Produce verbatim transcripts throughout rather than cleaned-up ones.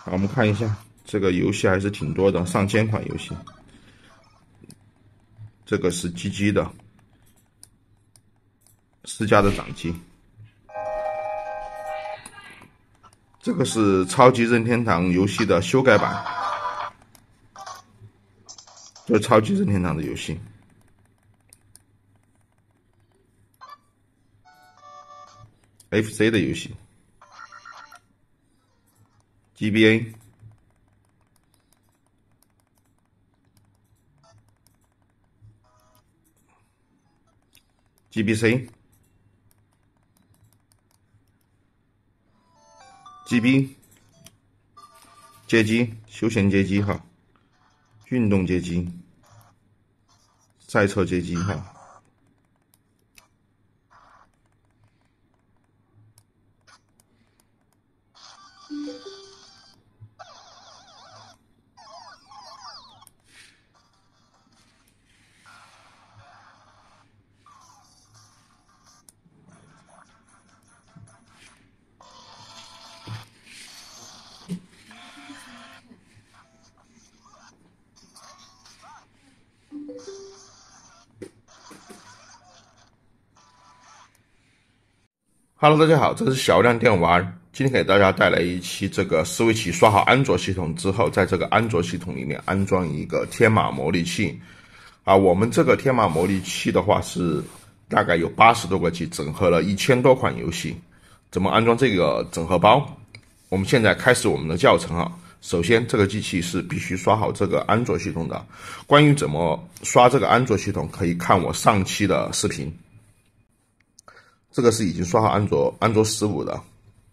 好，我们看一下这个游戏还是挺多的，上千款游戏。这个是 G G 的私家的掌机，这个是超级任天堂游戏的修改版，这是超级任天堂的游戏。F C 的游戏 ，G B A。 G B C、G B 街机、休闲街机哈，运动街机、赛车街机哈。Hello， 大家好，这是小亮电玩，今天给大家带来一期这个思维器刷好安卓系统之后，在这个安卓系统里面安装一个天马模拟器。啊，我们这个天马模拟器的话是大概有八十多个 G， 整合了一千多款游戏。怎么安装这个整合包？我们现在开始我们的教程啊。首先，这个机器是必须刷好这个安卓系统的。关于怎么刷这个安卓系统，可以看我上期的视频。这个是已经刷好安卓安卓十五的，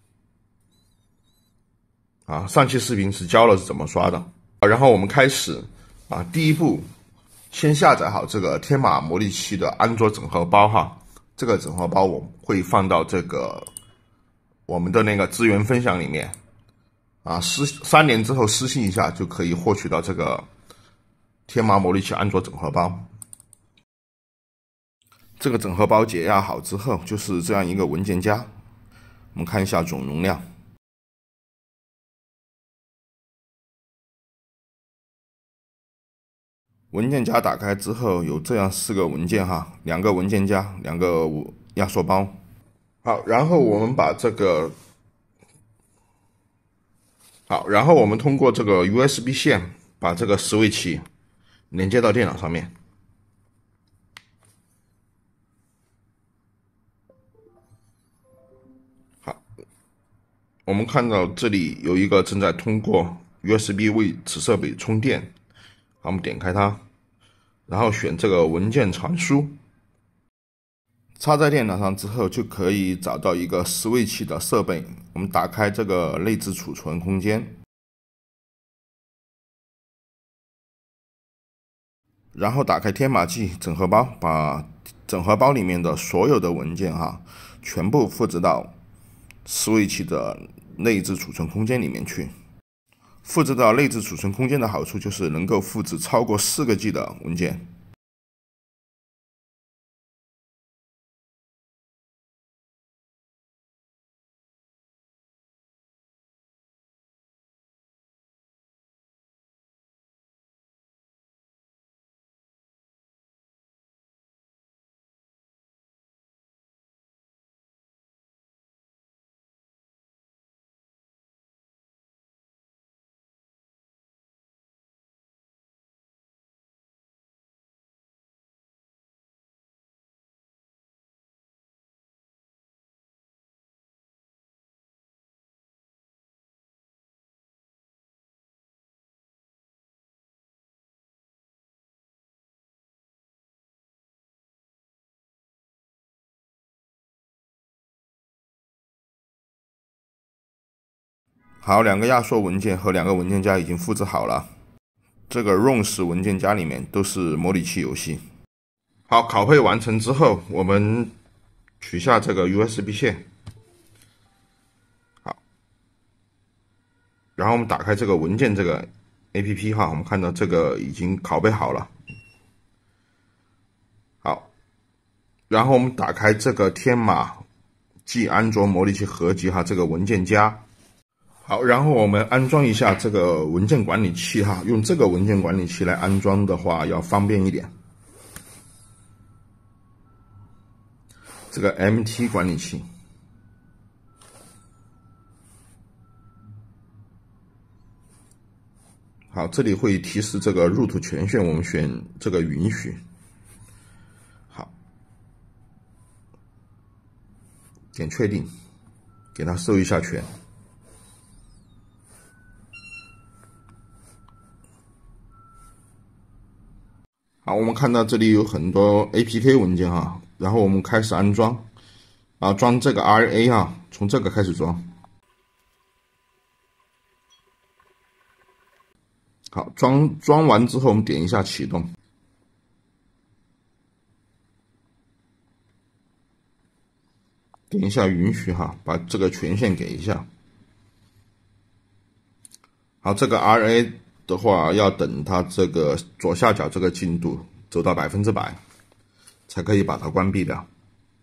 啊，上期视频是教了是怎么刷的，然后我们开始啊，第一步，先下载好这个天马模拟器的安卓整合包哈，这个整合包我会放到这个我们的那个资源分享里面，啊，私三年之后私信一下就可以获取到这个天马模拟器安卓整合包。这个整合包解压好之后，就是这样一个文件夹。我们看一下总容量。文件夹打开之后，有这样四个文件哈，两个文件夹，两个压缩包。好，然后我们把这个，好，然后我们通过这个 U S B 线把这个思维器连接到电脑上面。我们看到这里有一个正在通过 U S B 为此设备充电，好，我们点开它，然后选这个文件传输，插在电脑上之后就可以找到一个思维器的设备。我们打开这个内置储存空间，然后打开天马记整合包，把整合包里面的所有的文件哈，全部复制到思维器的内置储存空间里面去。复制到内置储存空间的好处就是能够复制超过四个 G 的文件。好，两个压缩文件和两个文件夹已经复制好了。这个 R O M 式文件夹里面都是模拟器游戏。好，拷贝完成之后，我们取下这个 U S B 线。好，然后我们打开这个文件这个 A P P 哈，我们看到这个已经拷贝好了。好，然后我们打开这个天马 G 安卓模拟器合集哈，这个文件夹。 好，然后我们安装一下这个文件管理器哈，用这个文件管理器来安装的话要方便一点。这个 M T 管理器，好，这里会提示这个 root 权限，我们选这个允许。好，点确定，给它授一下权。好，我们看到这里有很多 A P K 文件哈，然后我们开始安装，啊，装这个 R A 啊，从这个开始装。好，装装完之后，我们点一下启动，点一下允许哈，把这个权限给一下。好，这个 R A 的话，要等它这个左下角这个进度走到百分之百，才可以把它关闭掉。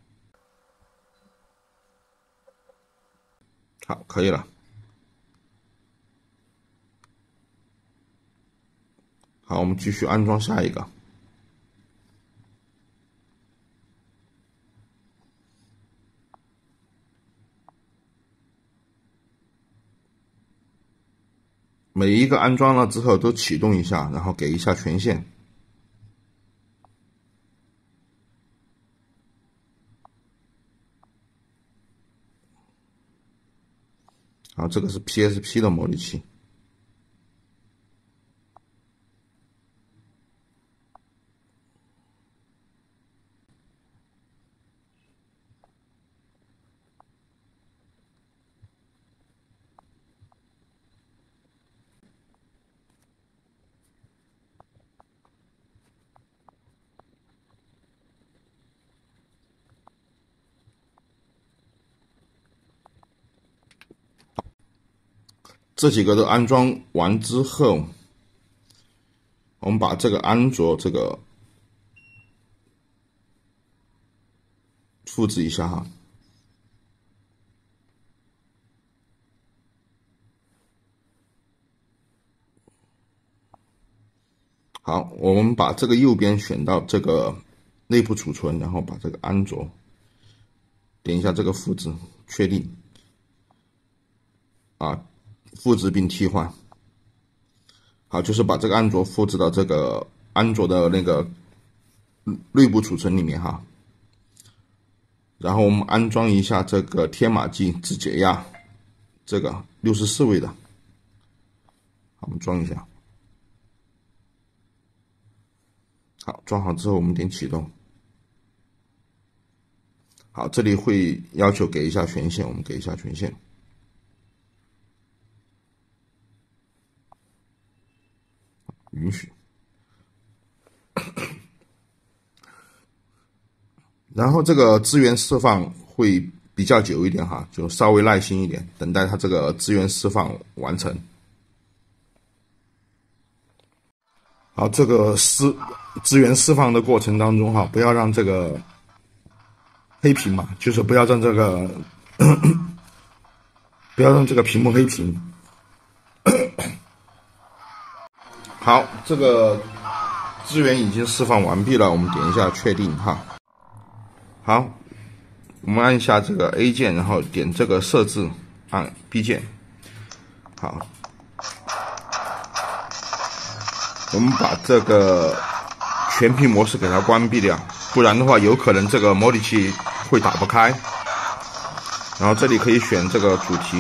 好，可以了。好，我们继续安装下一个。每一个安装了之后都启动一下，然后给一下权限。好，这个是 P S P 的模拟器。这几个都安装完之后，我们把这个安卓这个复制一下哈。好，我们把这个右边选到这个内部储存，然后把这个安卓点一下这个复制，确定。啊，复制并替换。好，就是把这个安卓复制到这个安卓的那个内部储存里面哈。然后我们安装一下这个天马机自解压，这个六十四位的，好，我们装一下。好，装好之后我们点启动。好，这里会要求给一下权限，我们给一下权限。允许，然后这个资源释放会比较久一点哈，就稍微耐心一点，等待它这个资源释放完成。好，这个释资源释放的过程当中哈，不要让这个黑屏嘛，就是不要让这个不要让这个屏幕黑屏。好，这个资源已经释放完毕了，我们点一下确定哈。好，我们按一下这个 A 键，然后点这个设置，按 B 键。好，我们把这个全屏模式给它关闭掉，不然的话有可能这个模拟器会打不开。然后这里可以选这个主题。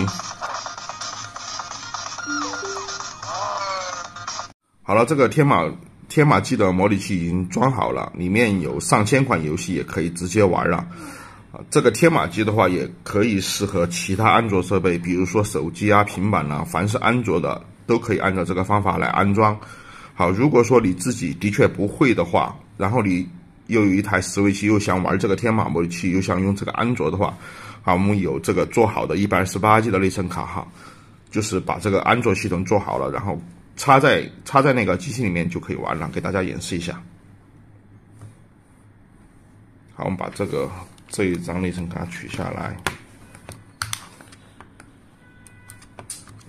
好了，这个天马天马机的模拟器已经装好了，里面有上千款游戏，也可以直接玩了。啊，这个天马机的话，也可以适合其他安卓设备，比如说手机啊、平板啊，凡是安卓的都可以按照这个方法来安装。好，如果说你自己的确不会的话，然后你又有一台思维器，又想玩这个天马模拟器，又想用这个安卓的话，好，我们有这个做好的一百二十八 G 的内存卡哈，就是把这个安卓系统做好了，然后插在插在那个机器里面就可以玩了，给大家演示一下。好，我们把这个这一张内存卡取下来，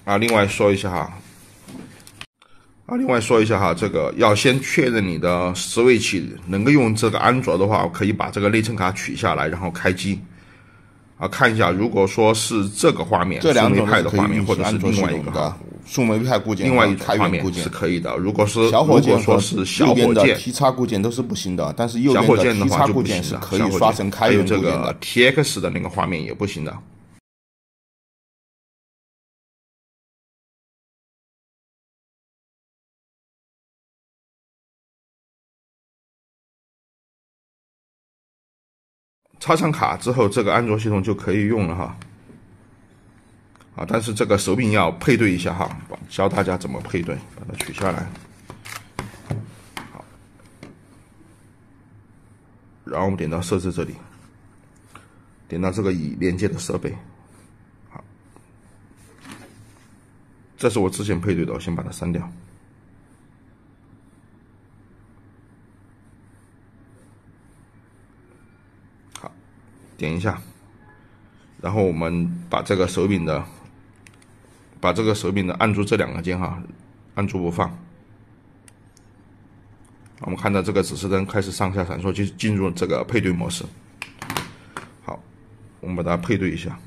啊，另外说一下哈，啊，另外说一下哈，这个要先确认你的 Switch 能够用这个安卓的话，可以把这个内存卡取下来，然后开机。啊，看一下，如果说是这个画面， 这两种派的画面，或者是另外一个的树莓派固件， 另外一种画面是可以的。如果是小火箭说是小火箭 T X 固件都是不行的，但是右边的 T X 固件是可以刷成开源固件的。 还有这个 T X 的那个画面也不行的。插上卡之后，这个安卓系统就可以用了哈。啊，但是这个手柄要配对一下哈，教大家怎么配对，把它取下来。好，然后我们点到设置这里，点到这个已连接的设备。好，这是我之前配对的，我先把它删掉。好，点一下，然后我们把这个手柄的。把这个手柄的按住这两个键哈，按住不放。我们看到这个指示灯开始上下闪烁，就进入这个配对模式。好，我们把它配对一下。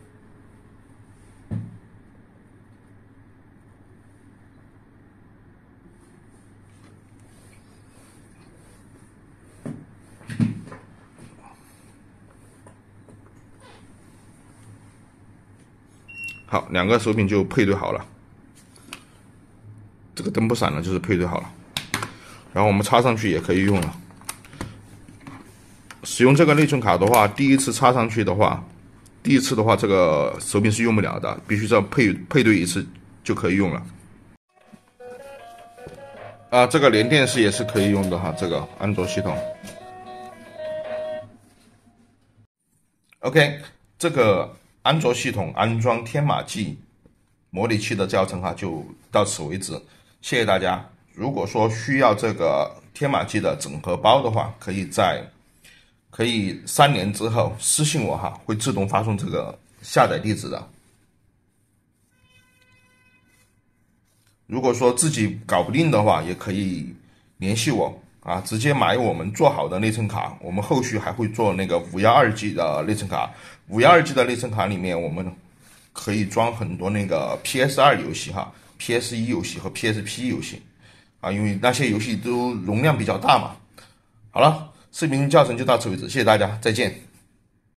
好，两个手柄就配对好了，这个灯不闪了，就是配对好了。然后我们插上去也可以用了。使用这个内存卡的话，第一次插上去的话，第一次的话这个手柄是用不了的，必须这样配配对一次就可以用了。啊，这个连电视也是可以用的哈，这个安卓系统。OK， 这个。安卓系统安装天马技模拟器的教程哈，就到此为止，谢谢大家。如果说需要这个天马技的整合包的话，可以在可以三年之后私信我哈，会自动发送这个下载地址的。如果说自己搞不定的话，也可以联系我啊，直接买我们做好的内存卡，我们后续还会做那个五一二 G 的内存卡。五一二 G 的内存卡里面，我们可以装很多那个 P S 二 游戏哈 ，P S 一 游戏和 P S P 游戏啊，因为那些游戏都容量比较大嘛。好了，视频教程就到此为止，谢谢大家，再见。